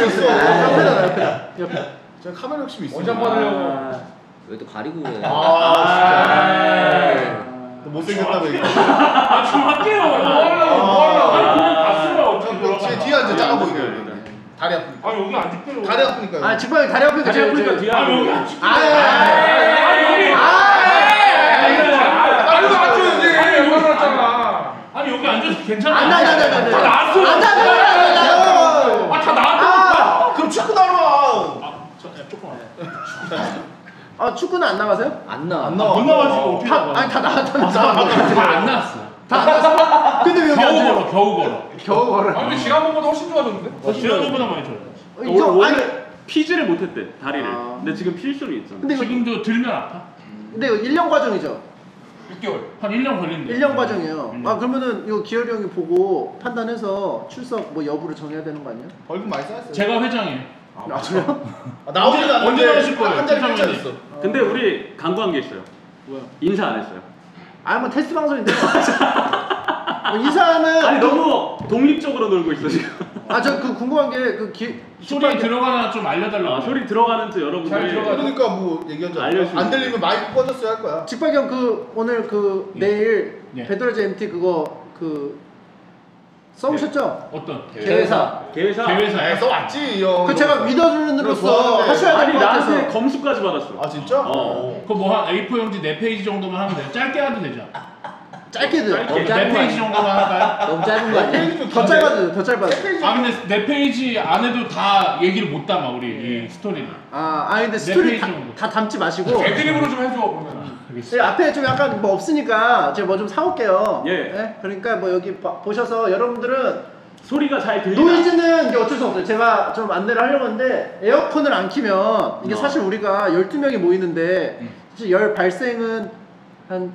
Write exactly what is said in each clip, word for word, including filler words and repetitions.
있어. 옆에다 옆에다. 옆에. 제가 카메라 욕심이 있어. 원장 받으려고. 왜 또 가리고 그래? 아, 진짜. 못생겼다고 얘기해. 아, 좀 할게요. 뭐 하려고, 뭐 하려고. 아니, 그냥 봤어요. 어떻게 저 뒤에 앉아 작아 보이게. 다리 아프니까. 아, 여기 안 찍혀요. 다리 아프니까요. 아, 직방이 다리 아프니까 다리 아프니까 뒤에 아, 여기 안 찍혀요. 아, 아, 여기. 아, 아니, 앉아야지. 여기 앉았잖아. 아니, 여기 앉아서 괜찮아. 안 나, 안 나, 안 나, 안 나. 다 나왔어. 안 나, 안 나, 안 나. 아, 다 나왔다니까. 그럼 축구 나와. 아, 축구는 안 나가세요? 안 나. 안 나와. 못 나와지고 어떻게 다, 나와? 아니 다 나갔다면서. 다안 나왔어. 다 나갔어? 근데 왜 여기 겨우 앉아요? 걸어, 겨우 걸어. 겨우 걸어. 아, 근데 지난번보다 훨씬 좋아졌는데? 지난번보다 많이 좋아요. 이거 원래 아니, 피지를 못했대 다리를. 아. 근데 지금 필 수는 있잖아. 근데 이거 지금도 들면 아파. 근데 이거 일 년 과정이죠? 육 개월. 한 일 년 걸린대. 일 년 과정이에요. 음. 아, 그러면은 이거 기열이 형이 보고 판단해서 출석 뭐 여부를 정해야 되는 거 아니야? 벌금 많이 쌓였어요. 제가 회장이에요. 아, 그래요? 아, 나오지도 언제- 않는데 언제 나오실 거예요? 한 자리 팀장님이. 펼쳐졌어. 근데 우리 강구한 게 있어요. 뭐야? 인사 안 했어요. 아, 뭐 테스트 방송인데. 뭐 이사는 아니 너무 독립적으로 놀고 있어 지금. 아, 저 그 궁금한 게 그 기 소리 들어가나 좀 알려달라고. 아, 소리 들어가는지 여러분들이 잘 들어가. 그러니까 뭐 얘기하자. 알려주면 안 들리면 마이크 꺼졌어야 할 거야. 직박이 형 그 오늘 그 예. 내일 예. 배드라즈 엠티 그거 그 써오셨죠? 어떤? 개회사. 개회사. 개회사에 써 왔지 이 형. 그 제가 믿어주는으로서 좋아하는데. 하셔야 될 아니 것 나한테 같아서. 검수까지 받았어. 아 진짜? 어. 그거 뭐 한 에이 사 용지 네 페이지 정도만 하면 돼요. 짧게 해도 되죠. 짧게도. 짧게. 너무 짧은 네 거 페이지 아니야? 정도만 할까요? 너무 짧은 거 아니야? 더 짧아도 더 짧아도. 아 근데 네 페이지 안에도 다 얘기를 못 담아 우리 이 스토리를. 아, 아 근데 네 스토리 페이지 다, 정도. 다 담지 마시고. 애드립으로 좀 해줘. 그러면. 네, 앞에 좀 약간 뭐 없으니까 제가 뭐 좀 사올게요. 예. 네? 그러니까 뭐 여기 봐- 보셔서 여러분들은 소리가 잘 들리나? 노이즈는 이게 어쩔 수 없어요. 제가 좀 안내를 하려고 하는데 에어컨을 안 키면 이게 어. 사실 우리가 열두 명이 모이는데 음. 사실 열 발생은 한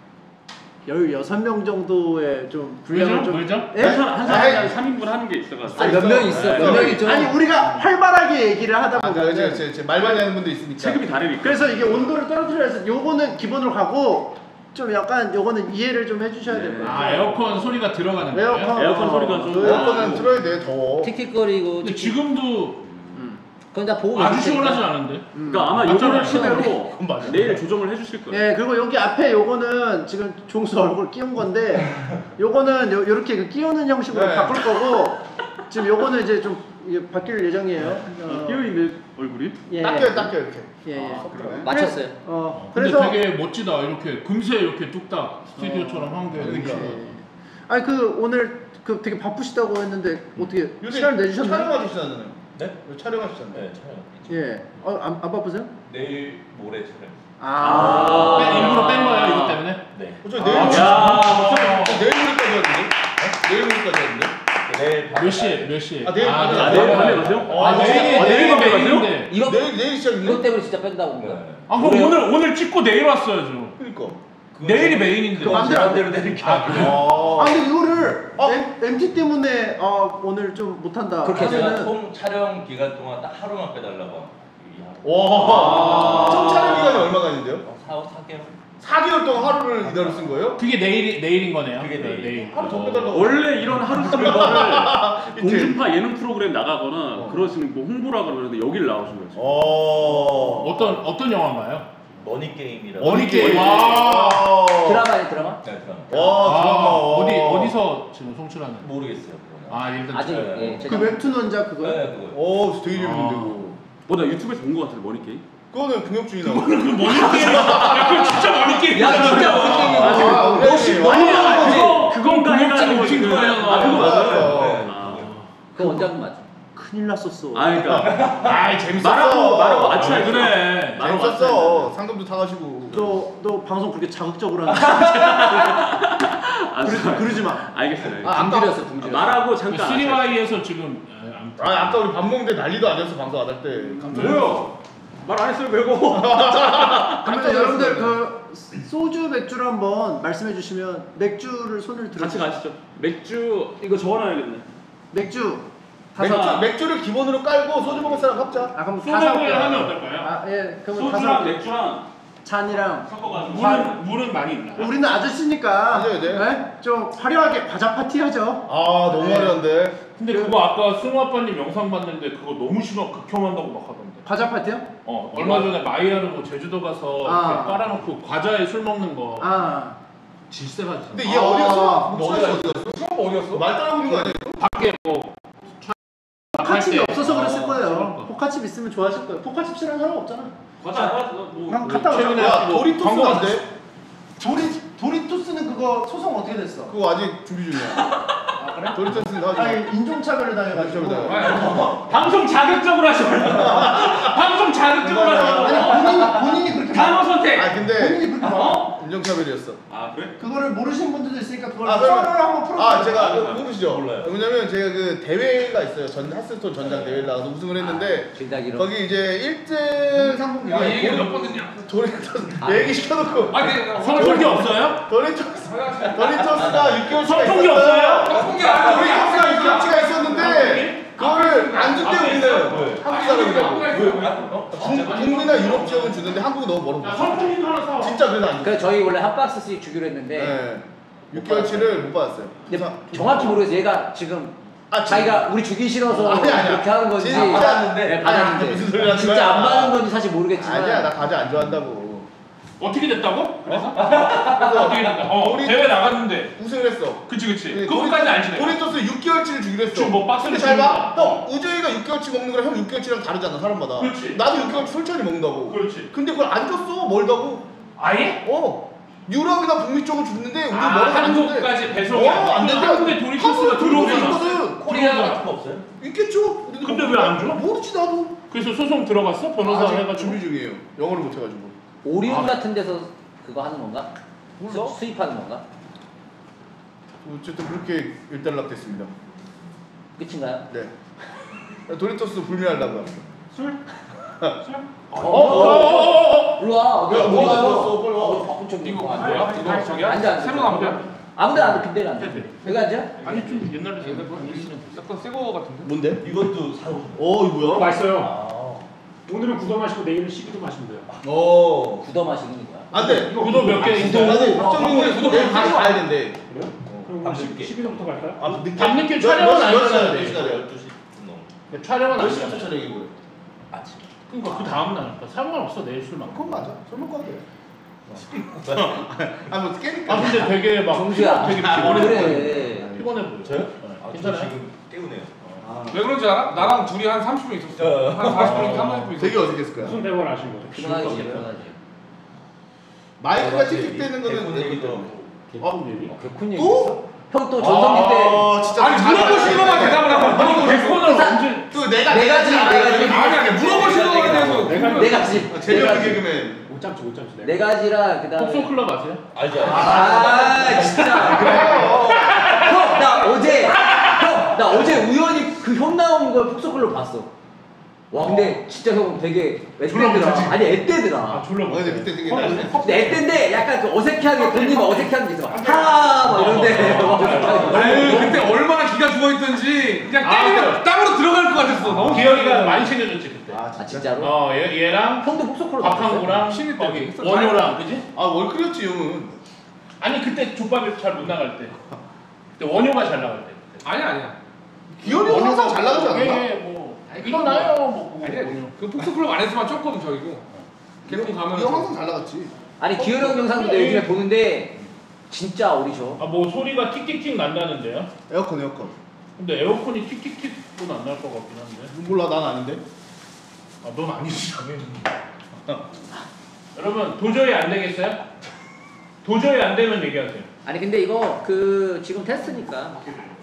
열여섯 명 정도의 좀 분량을 왜죠? 좀 왜죠? 예? 한 사람 한 아이. 사람이 삼 인분 하는 게 있어가지고. 아, 몇 명 있어. 네. 몇 명 있죠. 아니 우리가 활발하게 얘기를 하다 아, 보면 제, 제, 제 말 많이 하는 분도 있으니까. 체급이 다르니까. 그래서 이게 온도를 떨어뜨려야 해서 요거는 기본으로 가고 좀 약간 요거는 이해를 좀 해주셔야 될 것 아 같아요. 에어컨 소리가 들어가는 거예요? 에어컨. 에어컨 소리가 좀. 에어컨은 틀어야 돼 더워. 틱틱거리고. 근데 지금도 그건 다 보고 아주 계실 시원하지 테니까. 않은데? 그러니까 아마 맞잖아요. 요거를 시대로 그건 맞아. 내일 조정을 해주실 거예요. 예, 그리고 여기 앞에 요거는 지금 종수 얼굴 끼운 건데 요거는 요, 요렇게 그 끼우는 형식으로 네. 바꿀 거고 지금 요거는 이제 좀 이게 바뀔 예정이에요. 어, 끼어 있는 얼굴이? 예. 닦여요 닦여 이렇게. 예, 예. 아, 맞췄어요. 어, 근데 그래서 되게 멋지다. 이렇게 금세 이렇게 뚝딱 스튜디오처럼 한 게. 그러니까. 예. 아니 그 오늘 그 되게 바쁘시다고 했는데 어떻게 요새 시간 내주셨나요? 촬영하시잖아요. 네? 촬영하시잖아요. 네, 촬영. 예. 어, 안, 안 바쁘세요? 내일 모레 촬영. 아. 뺀- 일부러 뺀 거예요 이것 때문에? 네. 어, 저 아, 내일 야. 저 내일 모레까지 하는데? 내일 모레까지 하는데? 내일 밤. 몇 시에? 몇 시에? 아, 내일 밤에 아, 내일 밤에 가세요? 아, 아, 내일이 아, 내일 내일이 밤에 가세요? 메인인데. 이거 내일 내일 시작인데? 이것 때문에 진짜 뺀다고 본 거야. 네. 아 그럼 오늘 오늘 찍고 내일 왔어야죠. 그러니까. 내일이 메인인데. 그 맘대로 안 돼. 되는 게 아, 그래요? 아 아, 근데 이거를 어? 엠, 엠티 때문에 아 오늘 좀 못한다. 그렇게 제가 하면은 총 촬영 기간 동안 딱 하루만 빼달라고. 와. 총 촬영 기간이 얼마간인데요? 사, 사 개월? 사 개월 동안 하루를 이대로 쓴 거예요? 그게 내일이 내일인 거네요. 그게 내일. 내일. 하루 더 빼달라고. 원래 이런 하루 쓰는 거를 이틀. 공중파 예능 프로그램 나가거나 그러시면 뭐 홍보라 그러는데 여기를 나오신 거죠. 어. 어떤 어떤 영화인가요? 머니 게임이라고. 머니 게임. 와. 드라마에 드라마? 네, 드라마. 와, 아, 드라마. 어디 어디서 지금 송출하는? 모르겠어요. 그거는. 아 일단 아직 네. 예, 그 제작. 웹툰 원작 그거. 네, 그거. 어, 되게 재밌는데 아. 그거. 어, 나 유튜브에서 본 거 같은데 머니 게임. 그거는 공혁준이 나오고. 그 머니 게임. 야 그거 진짜 머니 게임. 야 진짜 머니 게임이야. 아, 너 그렇지. 씨 머니 아, 게임. 그거 그건가 해가지고 웃긴 지금. 거예요. 아 그거 맞아. 맞아요. 아, 그 원작은 맞아. 큰일 났었어. 아 그러니까 아이 재밌었어. 말하고 말하고 아치 아, 그래. 말하고 재밌었어. 상금도 타가시고. 너, 너 방송 그렇게 자극적으로 하는 아, 그러지, 그러지 마. 알겠어요. 아, 둥지렸어 둥지렸어. 말하고 잠깐. 쓰리 와이에서 지금 아, 아무튼. 아, 아까 우리 밥 먹는데 난리도 아니었어 방송 안 할 때. 뭐요? 말 안 했어요 왜고? 그러면 여러분들 그 소주 맥주를 한번 말씀해 주시면 맥주를 손을 들어. 같이 가시죠. 맥주 이거 적어놔야겠네. 맥주. 맥주, 다섯. 맥주를 기본으로 깔고 소주 먹을 사람 합자. 아 그럼 다 소맥을 사올게요. 하면 어떨까요? 아 예, 그러면 다 소주랑 사올게요. 맥주랑 잔이랑. 섞어가지고. 물은 물은 많이 있나? 우리는 아저씨니까 맞아야 돼. 네? 좀 화려하게 과자 파티 하죠. 아, 너무 네. 화려한데. 근데 그거 아까 승우 아빠님 영상 봤는데 그거 너무 싫어 극혐한다고 막 하던데. 과자 파티요? 어 얼마 전에 마이야르 뭐 제주도 가서 아. 이렇게 깔아놓고 과자에 술 먹는 거 아. 질세가 진짜. 근데 얘 아. 어디였어? 너 어디였어? 어디였어? 수업 어디였어? 말 따라오는 거 아니야? 밖에 뭐 포카칩이 할 때. 없어서 그랬을 어, 거예요. 그런 거. 포카칩 있으면 좋아하실 거예요. 포카칩 싫어하는 사람 없잖아. 과자 안 하지 뭐. 그럼 갔다 오자. 최근에 야 뭐 도리토스 광고 안 돼? 도리 도리토스는 그거 소송 어떻게 됐어? 그거 아직 준비 중이야. 아 그래? 도리토스는 다 아니 인종차별을 당해가지고. 인종차별 방송 자극적으로 하지 마. 방송 자극적으로 하지 아니 마. 본인이 본인이 그렇게 단어 선택. 아 근데 본인이 그렇게 말. 인종차별이었어. 아 그래? 그거를 모르시는 분들도 있으니까 그걸 아, 썰을 그러면- 한번 풀어. 아 제가 그거 모르시죠? 몰라요. 왜냐면 제가 그 대회가 있어요. 전 하스톤 전장 대회를 나가서 우승을 했는데 길다기로. 거기 이제 일 등 상품이 야, 이 얘기 몇번 듣냐? 도리토스 아. 얘기 시켜놓고 아, 네. 선풍기 없어요? 도리토스 도리토스가 육 개월치가 선풍기 있었어요. 없어요? 선풍기 아니야. 도리토스가 육 개월치가 있었는데 그거를 안 준대 우리는 한국 사람이라고. 북미나 유럽 지역은 주는데 한국이 너무 멀어. 야 선풍기 하나 사. 진짜 그래서 안 줬어. 그래 저희 원래 한 박스씩 주기로 했는데 네. 육 개월치를 못 받았어요. 근데 부산- 정확히 모르겠어요. 얘가 지금 아, 자기가 우리 주기 싫어서 아니, 아니야. 그렇게 하는 건지 진짜 받았는데. 네, 아니, 받았는데 무슨 소리 하는 진짜 거야? 안 받는 건지 사실 모르겠지만 아니야 나 과자 안 좋아한다고. 어떻게 됐다고? 그래서 어떻게 됐다? 어 우리- 대회 나갔는데. 우승을 했어. 그치 그치. 네, 그거까지 알지. 내가. 도리토스 육 개월치를 주기로 했어. 지금 뭐 박스를 근데 잘 봐. 주니까. 형 우재이가 육 개월치 먹는 거랑 형 육 개월치랑 다르잖아 사람마다. 그렇지. 나도 육 개월치 솔직히 먹는다고. 그렇지. 근데 그걸 안 줬어 멀다고. 아예? 어. 유럽이나 북미 쪽은 줬는데 우리 아 멀어서 안 준대. 한국까지 배송이 어, 안 돼. 안 된대. 한국에 도리토스가 들어오잖아. 있거든. 코리아 같은 거 없어요? 있겠죠. 우리도 근데 모르- 왜 안 줘? 모르지 나도. 그래서 소송 들어갔어? 변호사 아직 해가지고. 준비 중이에요. 영어를 못 해가지고. 오리온 아. 같은 데서 그거 하는 건가? 몰라. 수, 수입하는 건가? 어쨌든 그렇게 일단락됐습니다. 끝인가요? 네. 도리토스 불매하려고요. 술? 술? 어, 어, 어, 어, 어. 일로 와. 어디 야, 어디 뭐가 갔어? 들어왔어? 빨리 와. 어, 바꾼 척 이거 이거 안 안 돼요? 돼. 이거 저기야? 앉아, 앉아. 새로 나온 거야? 아무데나 앉아. 빈대로 앉아. 네, 네. 여기 앉아? 아니 좀 옛날에 약간 새거 같은데? 뭔데? 이것도 사고. 어 이거 뭐야? 맛있어요. 아. 오늘은 구워 마시고 내일은 시비도 마시면 돼요. 어. 굳어 마시는 거야. 안돼. 구도 몇 개 있어? 안돼. 어, 걱정이 구도 내일 몇 다시 개? 가야 된대. 그래요? 그럼 밤 오늘 늦게. 시비도부터 갈까요? 아 늦게. 밤늦게 몇- 촬영은 몇- 안 몇 해야 시간에 돼. 몇 시간에? 열두 시 넘. 촬영은 몇 안 시부터 돼. 촬영이고? 아침. 그러니까 그 다음 날 상관없어 내일 술만. 그건 맞아. 술 먹고 하대. 아뭐 깨니까. 아 근데 되게 막 정수야. 되게 아, 피곤해 보여. 그래. 피곤해 보여. 저요? 네. 아, 저 괜찮아요? 지금 깨우네요. 왜 그런지 알아? 나랑 둘이 한 삼십 분 있었어. 한 사십 분, 삼십 분 있었어. 되게 어색했을 거야. 무슨 대화를 하신 거예요? 피곤하지, 피곤하지. 마이크가 틱틱대는 거는 개콘 내기 얘기도 때문에. 개콘 얘기? 어, 개콘 얘기 또? 있어? 형 또 전성기 때 아 진짜. 아니 물어보신 것만 대답을 하고 아니 개콘을 언제? 또 내가 네 가지, 네 가지. 아니 아니 물어보신 거에 대해서 내가- 네 가지. 네 재미없는 가지. 개그맨. 못 참지 못 참지. 네 가지라 그다음에 폭소 클럽 아세요? 알죠? 알죠? 아 진짜 형 나 어제 형 나 어제 우연히 그 형 나온 걸 폭소클럽 봤어. 와 근데 진짜 형 되게 졸라 애때더라. 못하지? 아니 아 애때더라. 졸라 어, 못해. 근데 그때 되게 어, 날씬해. 근데 애때인데 약간 그 어색하게 돈님 어색한 게 있어. 하막 이런데 막 어색하게. 아유 그때 얼마나 기가 죽어있던지 그냥 아, 때리면 땅으로 들어갈 것 같았어. 너무 기열이가 많이 챙겨줬지 그때. 아 아 진짜로? 어 얘, 얘랑 형도 폭소클럽 박항구랑 신입 때 거기 있었어. 원효랑 그지? 아 월클이었지 형은. 아니 그때 족밥이 잘 못 나갈 때. 그때 원효가 잘 나갈 때. 그때. 아니야 아니야. 기현이 형 항상 잘 나가지 않나? 예, 뭐 일어나요 뭐. 아니야. 그 폭스클럽 안에서만 조금 저기고 개콘 형 가면서 항상 잘 나갔지. 아니 기열이 형 영상도 내 요즘에 보는데 진짜 어리죠. 아뭐 소리가 틱틱틱 난다는데요? 에어컨 에어컨. 근데 에어컨이 틱틱틱은 안 날 것 같긴 한데. 몰라 난 아닌데. 아, 넌 아니지 당연히. 여러분 도저히 안 되겠어요? 도저히 안 되면 얘기하세요. 아니 근데 이거 그 지금 테스트니까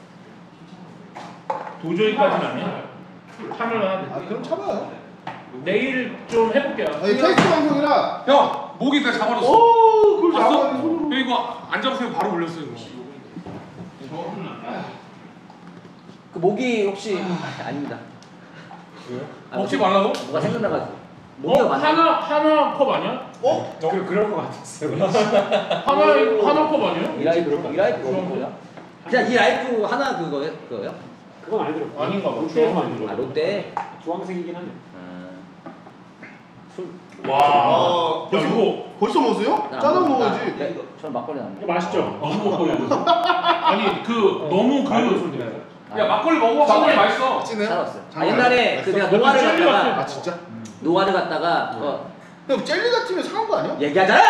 도저히까지는 아니야. 참여는 아 하는데. 그럼 참아요. 내일 좀 해볼게요. 아니 테스트 방송이라. 형 목이 다 잡아줬어. 오 그걸 봤어? 잡아야 손으로. 형 이거 안 잡으세요 바로 올렸어요 이거. 그 목이 혹시 아닙니다. 아, 먹지 뭐, 말라고? 뭐가 생각나가지고 목이 어? 많아. 하나 하나 컵 아니야? 어? 그 그럴 것 같았어요. 하나 하나 컵 아니에요? 이 라이프 이 라이프 어디 거야? 그냥 이 라이프 하나 그거요? 그거요? 그건 아니더라고. 아닌가 봐. 롯데에서 주황 만든 아 거. 롯데. 주황색이긴 하네. 음. 술. 와. 아, 야 벌써 이거 벌써 먹었어요? 나 안 짜장 먹어. 먹어야지. 나- 저는 막걸리 안 이거 먹어. 맛있죠? 너무 먹어야 돼. 아니 그 너무 말도 그 손질해요. 야 막걸리 먹어봐. 막걸리 맛있어. 찐해요? 살았어요. 아, 장난 옛날에 아니야? 그 내가 맛있어? 노화를 젤리 갔다가 아 진짜? 노화를 갔다가 어, 형 젤리 같으면 상한 거 아니야? 얘기하잖아.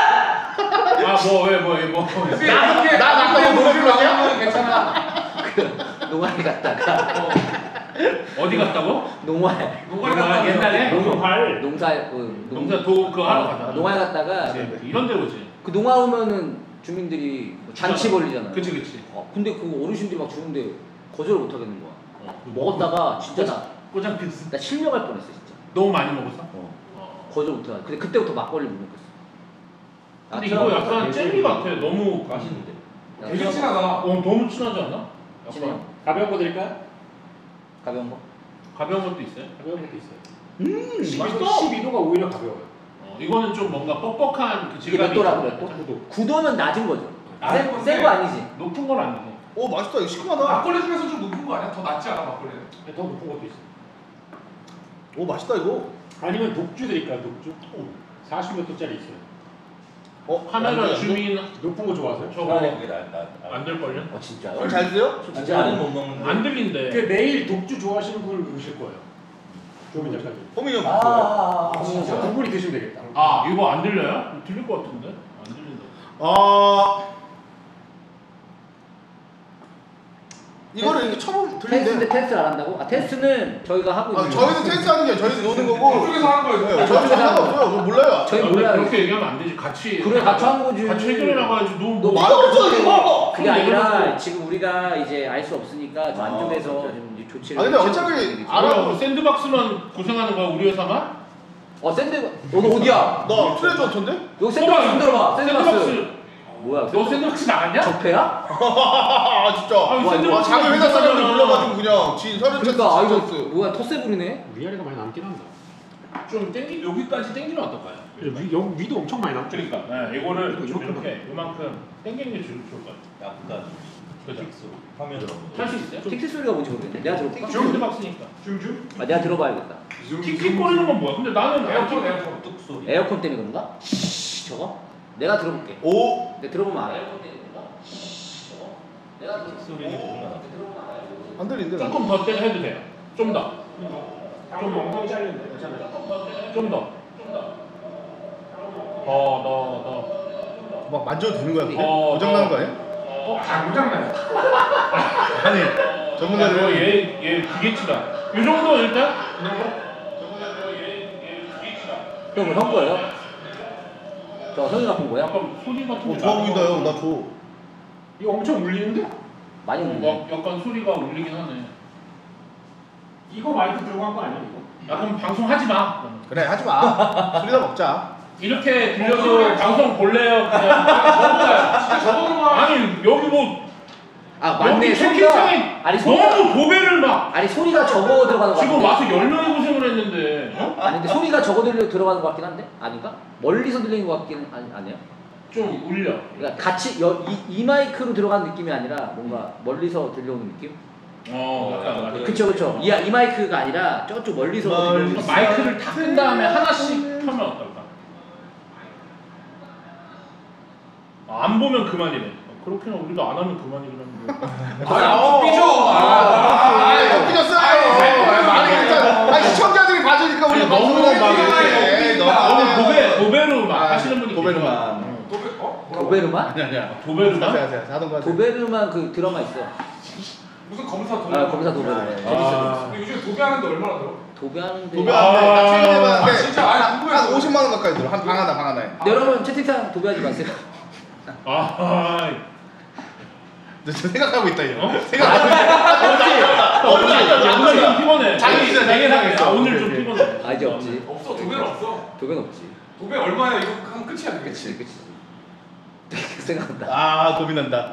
아뭐왜뭐뭐 나 그렇게 나 아까 이거 노래를 나오면 괜찮아. 노화를 갔다가 어디 갔다고? 농활 농가리 농가 갔다 옛날에 농활. 농사 그 농- 농사 도 그거 하러 가잖아. 농활 갔다가 네, 이런 데 오지. 그 농화 오면은 주민들이 뭐 잔치 벌리잖아. 그치 그치. 어, 근데 그 어르신들이 막 주는데 거절을 못 하겠는 거야. 어. 먹었다가 진짜 나, 꼬장 피스. 나 실명할 뻔했어 진짜. 너무 많이 먹었어? 어. 어. 거절 못 해. 근데 그때부터 막걸리 못 먹겠어. 근데 이거 약간 젤리 같아. 너무 맛있는데. 되게 진하다. 어 너무 진하지 않아? 진해요? 약간 가벼운 거 드릴까요? 가벼운 거? 가벼운 것도 있어요. 가벼운 것도 있어요. 음 십이 도, 십이 도가 오히려 가벼워요. 어, 이거는 좀 뭔가 뻑뻑한 그 이게 질감이 몇 도라고 있잖아. 그랬고? 구도. 구도는 낮은 거죠. 낮은 센 건데. 센 거 아니지? 높은 건 아니고. 오 맛있다 이거 시큼하다. 막걸리 중에서 좀 높은 거 아니야? 더 낫지 않아 막걸리는? 더 높은 것도 있어요. 오 맛있다 이거. 아니면 독주 드릴까요? 독주? 사십 몇 도짜리 있어요. 어 카메라 주민 높은 거 좋아하세요? 저거 그게 나, 나, 나. 안 될걸요? 어 진짜요? 형 잘 드세요? 저 아니, 진짜 나는 못 먹는데. 안 들린대. 그 매일 독주 좋아하시는 분을 부르실 거예요. 조민 작가님. 호민이 형 아, 좋아해요? 아, 진짜 그분이 드시면 되겠다. 아 이거 안 들려요? 들릴 것 같은데? 안 들린다. 아 이거를 이렇게 쳐보면 테스트인데 들리는데. 테스트를 안 한다고? 아 테스트는 저희가 하고 아 있는 저희는 테스트하는 게 저희는 노는 거고. 저쪽에서 하는 네, 거예요. 저쪽에서 하는 거 없어요. 저 몰라요. 저희 근데 몰라요. 그렇게 얘기하면 안 되지. 같이. 그래 같이 하는 거지. 같이 해결해 나가야지. 너 너 뭐. 말없어 이거. 그게 아니라 지금 우리가 이제 알 수 없으니까 좀 안쪽에서 좀 이제 조치를. 아, 근데 취하고 어차피 있는 거지. 알아. 알아. 샌드박스만 고생하는 거야 우리 회사만? 어 샌드 너도 어디야? 나 트레저 던데? 여기 샌드박스 좀 들어봐. 샌드박스. 샌드박스. 뭐야? 너 샌드박스 나갔냐? 적폐야? 아 진짜. 아니, 와, 샌드박스 아, 자기 회사 사람들 있잖아. 불러가지고 그냥 진 서른 그러니까 아 이거 스 뭐야 텃세 부리네. 위아래가 많이 남긴 한다. 좀 땡기 여기까지 땡기면 어떨까요? 위, 여기 위도 엄청 많이 남죠. 그러니까 네, 이거를 좀 이만큼 이렇게 이만큼 땡기는 게 좋을 것 같아. 약간 그죠? 픽스 화면으로. 할 수 있어요? 틱틱 소리가 뭔지 모르겠네. 내가 들어볼까? 샌드박스니까. 줌줌. 아 내가 들어봐야겠다. 틱틱 거리는 건 뭐야? 근데 나는 에어컨 에어컨. 뚝 소리. 에어컨 때문에 그런가? 저거? 내가 들어볼게. 오. 내가 들어보면 알아. 에어컨 때문에 그런가? 저거? 내가 들어볼게. 소리는 모르나. 안 들리는데 나. 조금 더 떼- 해도 돼요. 좀 더. 좀 엉덩이 잘리는데 괜찮아요. 좀 더. 더, 더, 더. 막 만져도 되는 거야 그게? 어, 고장 나는 거 아니야? 어, 다 고장나요. 아니 뭐 전문가들 얘, 얘 기계치다. 이 정도 일단? 그럼 형 거예요? 저 형이 갖은 거야? 약간 소리 같은 어, 게 좋아 나는 보인다 거. 형. 나 줘. 이거 엄청 울리는데? 많이 어, 울리네. 막 약간 소리가 울리긴 하네. 이거 마이크 들고 간 거 아니야 이거? 야, 그럼 방송하지 마. 그래 하지 마. 술이나 먹자. 이렇게 들려도 방송 볼래요? 그냥 저보다 진짜 저거로만. 아니 여기 뭐 아 맞네 여기 소리가 채팅창에 아니 소리가 너무 도배를 막 아니 소리가 적어 들어가는 거 지금 같은데? 와서 열 명이 고생을 했는데 어? 아니 근데 소리가 적어 들려 들어가는 것 같긴 한데 아닌가? 멀리서 들리는 것 같긴 아니 아니야? 좀 울려. 그러니까 같이 여, 이, 이 마이크로 들어가는 느낌이 아니라 뭔가 멀리서 들려오는 느낌? 어 약간 맞아. 그쵸 그쵸 이, 이 마이크가 아니라 저쪽 멀리서 들려오는 그러니까 느낌. 마이크를 다 끈 다음에 하나씩 켜면 어떨까? 아, 안 보면 그만이래. 어, 그렇게는 우리도 안 하면 그만이긴 한데. 아, 삐져. 아, 아, 삐졌어요. 말이 괜찮아. 아니 시청자들이 봐주니까 우리 아니, 방송을 너무 막 해. 이렇게 너무 너무 도배 도배로 막 아, 하시는 분이 도배로만. 계셔. 도배 어? 뭐라고? 도베르만? 아니 아니야. 도배로만? 자세히 하세요. 하던가. 도베르만 그 드라마 있어. 무슨 검사 도배? 아 검사 도베르. 아, 예. 아, 근데 요즘 도배하는데 얼마나 들어? 도배하는데. 도배하는데 나 최근에 아, 봤는데 아, 진짜? 아니, 한- 궁금해서. 한 오십만 원 가까이 들어. 한 방 하나 방 하나에. 네, 여러분 채팅창 도배하지 마세요. 아, 너 지금 생각하고 있다 이거. 어? 생각하고 있다. 오늘 오늘 좀 피곤해. 자기 진짜 생각했어. 생각했어. 오늘 좀 피곤해. 아 이제 없지. 없어. 도배는 없어. 도배는 없지. 도배 얼마야? 이거 하면 끝이야. 그게. 그치 그치. 되게 생각한다. 아 고민한다.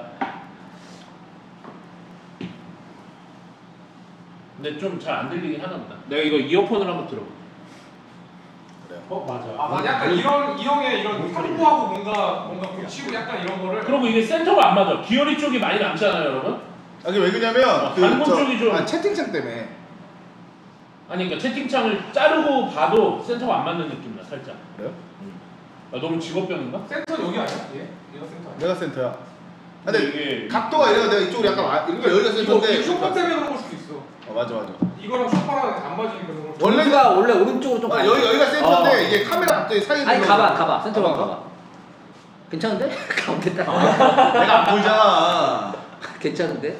근데 좀 잘 안 들리긴 하나 보다. 내가 이거 이어폰을 한번 들어볼게. 어 맞아. 아, 맞아. 약간 이런 이 형의 이런 탐구하고 뭔가 뭔가 붙이고 약간 이런 거를. 그리고 이게 센터가 안 맞아. 기어리 쪽이 많이 남잖아요, 여러분. 아, 그게 왜 그러냐면 아, 단문 쪽이 좀- 아, 채팅창 때문에. 아니 그러니까 채팅창을 자르고 봐도 센터가 안 맞는 느낌이야, 살짝. 그래요? 아, 너무 직업병인가? 센터 여기 아니야? 얘? 얘가 센터 아니야? 내가 센터야. 근데 이게 각도가 이래가 내가 이쪽으로 약간 와- 이거 여기가 쓸 이거 텐데. 쇼파 때문에 그런 걸 수도 있어. 어 맞아 맞아. 이거랑 쇼파랑 안 맞으니까 그런 거. 원래가 원래 오른쪽으로 좀 아, 가야 여기 돼. 여기가 센터인데 어. 이게 카메라 갑자기 사이에. 아니 들어가서- 가봐 가봐 센터로 가봐. 가봐. 괜찮은데? 가면 됐다. 내가 안 보이잖아. 괜찮은데?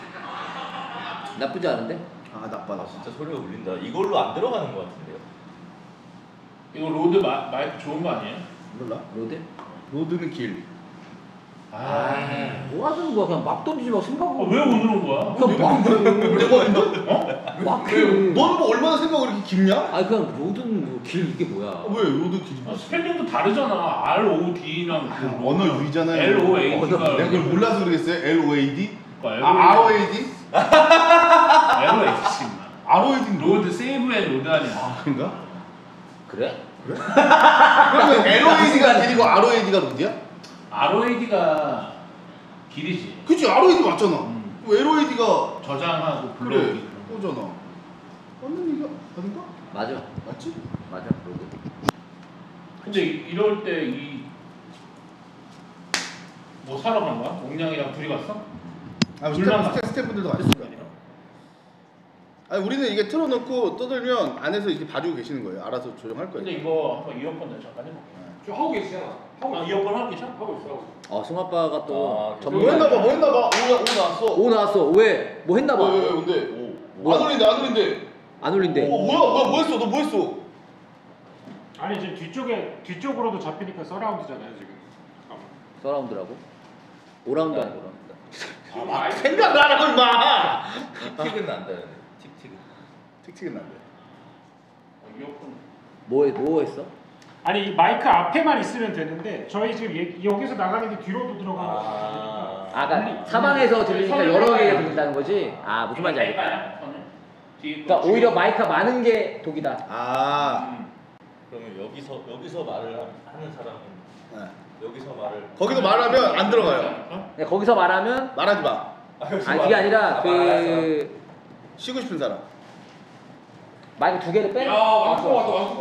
나쁘지 않은데? 아 나빠 나. 진짜 소리가 울린다. 이걸로 안 들어가는 것 같은데요. 이거 로드 마, 마이크 좋은 거 아니에요? 몰라. 로드? 로드는 길. 아, 뭐 하는 거야? 그냥 막 던지지 마. 아, 생각하고. 왜 오늘 온 거야? 그냥 막, 내가 완전? 어? 막 해. 너는 뭐 얼마나 생각이 그렇게 깊냐? 아니 그냥 로드는 뭐길 이게 뭐야? 아, 왜 로드 길? 아, 스펠링도 다르잖아. R O D랑 그 언어 유의잖아요. L O A 언어- D가 내가 그걸 몰라서 그러겠어요? L O A D? 그러니까 아 R O A D? L O A D. R O A D는 로드 세이브 앤 로드 아니야. 아 그런가? 그래? 그러면 L O A D가 길이고 R O A D가 로드야? R O A D가 길이지. 그치 R O A D 맞잖아. 음. 왜 L O A D가 저장하고 그래 불러오기. 그거잖아. 맞는 얘기가 아닌가? 맞아. 맞지? 맞아. 로드. 근데 이- 이럴 때 이 뭐 사러 간 거야? 옥냥이랑 둘이 갔어? 아 둘만 스태, 스태, 스태프들도 같이 있어요. 아니 우리는 이게 틀어놓고 떠들면 안에서 이렇게 봐주고 계시는 거예요. 알아서 조정할 거예요. 근데 이거 한번 이어폰 내 잠깐 해볼게. 저 하고 계시잖아. 하고 아 있어. 이어폰 하고 계셔? 하고 있어. 하고 있어. 어 승아빠가 또 아, 전문. 뭐 했나봐 뭐 했나봐 오, 오 나왔어. 오 나왔어. 왜? 뭐 했나봐. 왜, 왜, 왜, 뭔데? 오. 뭐야? 안 울린대 안 울린대. 안 울린대. 어 뭐야 뭐야 뭐 했어 너 뭐 했어? 아니 지금 뒤쪽에 뒤쪽으로도 잡히니까 서라운드잖아요 지금. 서라운드라고? 오라운드 아니고 오라운드. 아 생각나라고 임마. 틱틱은 난다는데. 틱틱은. 틱틱은 난데. 어, 이어폰. 뭐, 뭐 했어? 아니 이 마이크 앞에만 있으면 되는데 저희 지금 얘- 여기서 나가는 게 뒤로도 들어가고 아. 아, 그러니까 사방에서 들리니까 여러 개가 들린다는 거지? 아, 무슨 말인지 알겠다. 그러니까 오히려 마이크가 많은 게 독이다. 아. 음. 그러면 여기서 여기서 말을 하- 하는 사람은 네. 여기서 말을. 거기서 말하면 안 들어가요. 네, 거기서 말하면 말하지 마. 아, 여기서 아니 말- 그게 아니라 아, 말할 그 쉬고 싶은 사람. 마이크 두 개를 빼. 야 왕국 왔다 왕국.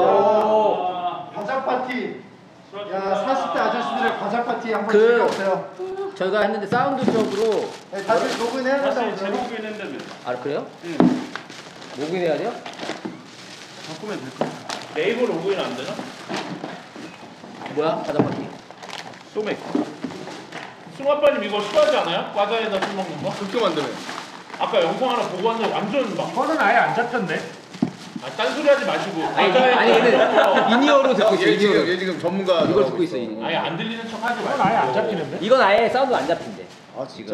어. 과자 파티. 야 사십 대 아저씨들의 과자 파티 한번 그- 즐겨보세요. 저희가 했는데 사운드적으로 네, 다시 로그인해야 된다고 사실 그러고. 제목도 했는데 아 그래요? 응. 로그인해야 돼요? 바꾸면 될 거야. 네이버 로그인 안 되나? 뭐야? 과자 파티. 소맥. 승아빠님 이거 싫어하지 않아요? 과자에다 술 먹는 거? 그렇게 만들면. 아까 영상 하나 보고 왔는데 완전 막 이거는 아예 안 잡혔네. 아, 딴소리 하지 마시고 아니, 과자에 아니 얘는 인이어로 듣고 있어. 얘 지금 인이어로. 얘 지금 전문가. 이걸 듣고 있어. 인이어. 아예 안 들리는 척 하지 이건 마시고 아예 안 잡히는데. 이건 아예 사운드 안 잡힌대. 아 진짜?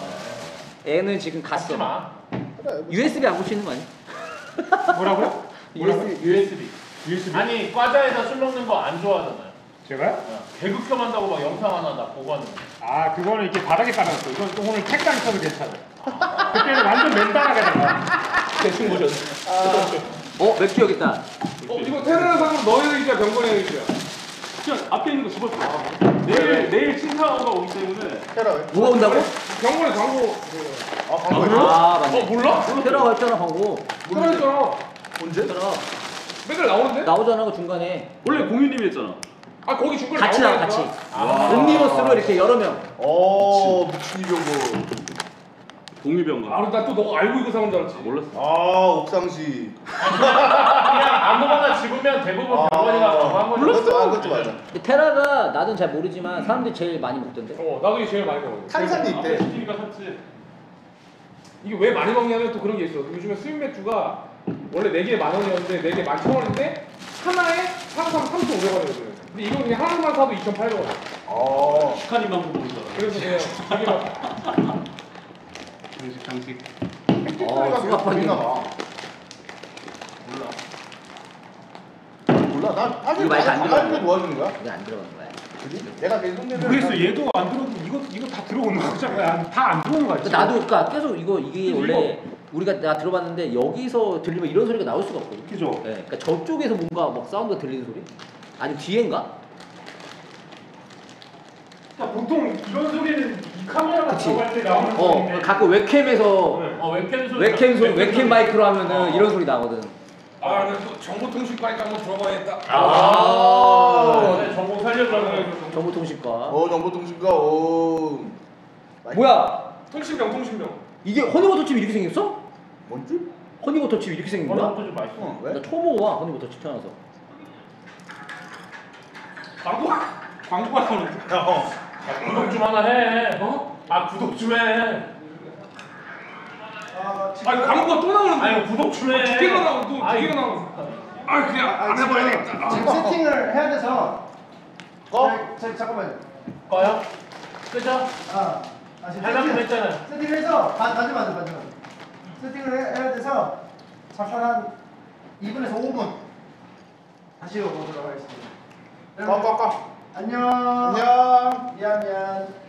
얘는 지금 하지 갔어. 마. 그래. 뭐. 유에스비 안 붙이는 거 아니야? 뭐라고요? 유에스비. 유에스비. 유에스비. 아니 과자에다 술 먹는 거 안 좋아하잖아요. 제가요? 개극혐 한다고 막 영상 하나 나 보고 하는 거. 아 그거는 이렇게 바닥에 깔아놨어. 이건 또 오늘 책상 있어도 괜찮아. 그때는 완전 맨땅하게 나가. 대충 보셨네. 어 맥주 여기 있다. 어 이거 테러는 상금 너희 얘기야 병건이 얘기야. 그냥 앞에 있는 거 집어서 다 내일 내일 신사가 오기 때문에 테라 왜? 누가 온다고? 병건이 광고 아 광고야? 아 맞네. 어 몰라? 테러가 있잖아 광고. 테러 했잖아. 언제? 테러 맨날 나오는데? 나오잖아 그 중간에. 원래 공유님이 했잖아. 아 거기 중간에 같이 나와 같이. 옴니버스로 이렇게 여러 명. 어 미친 이병고. 공유병가. 아, 나 또 너 알고 이거 사온 줄 알았지. 몰랐어. 아 옥상시. 그냥 아무거나 집으면 대부분 병원이가 가고 한 거죠. 그것도 아 그것도 맞아. 테라가 나는 잘 모르지만 사람들이 제일 많이 먹던데. 어, 나도 이게 제일 많이 먹어. 탄산이 앞에 있대. 시키니까 샀지. 이게 왜 많이 먹냐면 또 그런 게 있어. 요즘에 수입 맥주가 원래 네 개에 만 원이었는데 네 개 만 천 원인데 하나에 사서 삼천오백 원이거든. 근데 이거 그냥 하나만 사도 이천팔백 원. 아. 축하님만 모르잖아. 그래서 그냥 되게 막 장식 장식. 팩트리가 수갑 계속 있나 봐. 몰라. 몰라. 나 사실 이거 많이 안 나는 들어가. 가는 게 도와주는 거야. 이게 안 들어가는 거야. 그지? 내가 계속 손대면. 모르겠어. 얘도 안 들어오고 이거 이거 다 들어오는 거잖아. 다 안 들어오는 거야. 근데 나도 그러니까 계속 이거 이게 그치, 원래 우리가 내가 들어봤는데 여기서 들리면 이런 소리가 나올 수가 없거든. 그죠. 네, 그러니까 저쪽에서 뭔가 막 사운드가 들리는 소리? 아니 뒤엔가? 그러니까 보통 이런 소리는 이 카메라가 그치. 들어갈 때 나오는 어 소리인데. 가끔 웹캠에서 어 웹캠 소리. 웹캠 소리 웹캠 마이크로 하면은 어. 이런 소리 나거든. 아, 나또 정보통신과니까 한번 들어봐야겠다. 아. 네, 전공 살려주는 정보통신과. 어 정보통신과. 오. 뭐야? 통신병 통신병. 이게 허니버터칩 이렇게 생겼어? 뭔지? 허니버터칩 이렇게 생긴 거야? 허니버터 좀 맛있어. 어, 왜? 나 처음 먹어봐 허니버터칩 태어나서. 광고 광고가 나오는데. 아, 구독 좀 하나 해. 어? 아 구독 좀 해. 아니 광고가 또 나오는데. 아니 구독 좀 해. 두 개가 나오고 또두 아이, 개가 나오고. 아 그냥 아, 안 해봐야 되겠다. 지금 세팅을 해야 돼서. 꺼? 자, 자, 잠깐만요. 꺼요? 끄죠? 아, 아 지금 하려고 세팅- 했잖아요. 세팅을 해서 반 반지 반지 반지 반지. 세팅을 해, 해야 돼서 잠깐 한 이 분에서 오 분 다시 오도록 하겠습니다. 꺼, 꺼, 꺼. 안녕. 안녕. 미안 미안.